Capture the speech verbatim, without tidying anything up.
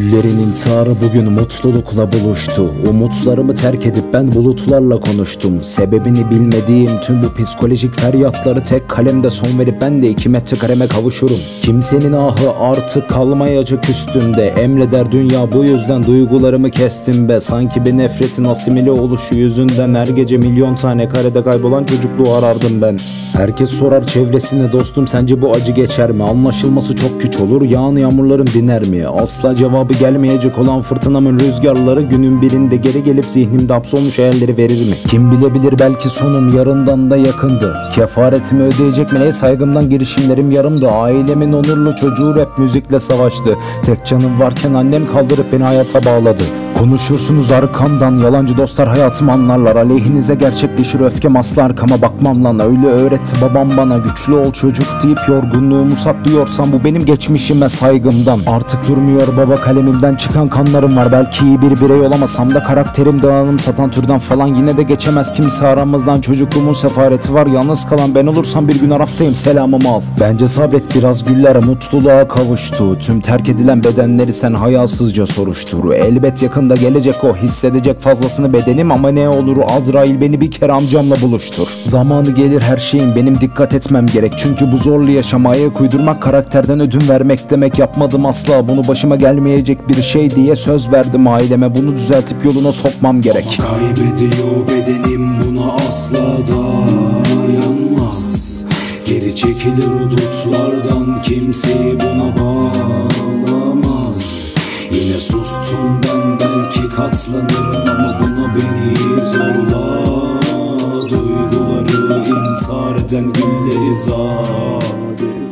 Güllerin intiharı bugün mutlulukla buluştu. Umutlarımı terk edip ben bulutlarla konuştum. Sebebini bilmediğim tüm bu psikolojik feryatları tek kalemde son verip ben de iki metrekareme kavuşurum. Kimsenin ahı artık kalmayacak üstünde. Emreder dünya, bu yüzden duygularımı kestim be. Sanki bir nefretin asimile oluşu yüzünden her gece milyon tane karede kaybolan çocukluğu arardım ben. Herkes sorar çevresine, dostum sence bu acı geçer mi? Anlaşılması çok güç olur, yağan yağmurlarım diner mi? Asla cevabı gelmeyecek olan fırtınamın rüzgarları günün birinde geri gelip zihnimde hapsolmuş hayalleri verir mi? Kim bilebilir, belki sonum yarından da yakındı. Kefaretimi ödeyecek mi ne, saygımdan girişimlerim yarımdı. Ailemin onurlu çocuğu rap müzikle savaştı. Tek canım varken annem kaldırıp beni hayata bağladı. Konuşursunuz arkamdan, yalancı dostlar hayatımı anlarlar. Aleyhinize gerçekleşir öfkem, asla arkama bakmam lan. Öyle öğretti babam bana, güçlü ol çocuk deyip yorgunluğumu saklıyorsam bu benim geçmişime saygımdan. Artık durmuyor baba kalemimden çıkan kanlarım var. Belki iyi bir birey olamasam da karakterim dağınım satan türden falan, yine de geçemez kimse aramızdan. Çocukluğumun sefareti var, yalnız kalan ben olursam bir gün Araf'tayım, selamımı al. Bence sabret biraz, güller mutluluğa kavuştu. Tüm terk edilen bedenleri sen hayasızca soruştur. Elbet yakın da gelecek o, hissedecek fazlasını bedenim, ama ne olur Azrail beni bir kere amcamla buluştur. Zamanı gelir her şeyin, benim dikkat etmem gerek. Çünkü bu zorlu yaşama ayak uydurmak karakterden ödün vermek demek. Yapmadım asla bunu, başıma gelmeyecek bir şey diye söz verdim aileme. Bunu düzeltip yoluna sokmam gerek. Ama kaybediyor bedenim, buna asla dayanmaz. Geri çekilir hudutlardan, kimseyi buna bağlamaz. Yine sustum ben, belki katlanırım ama buna beni zorla. Duyguları intihar eden gülleri zade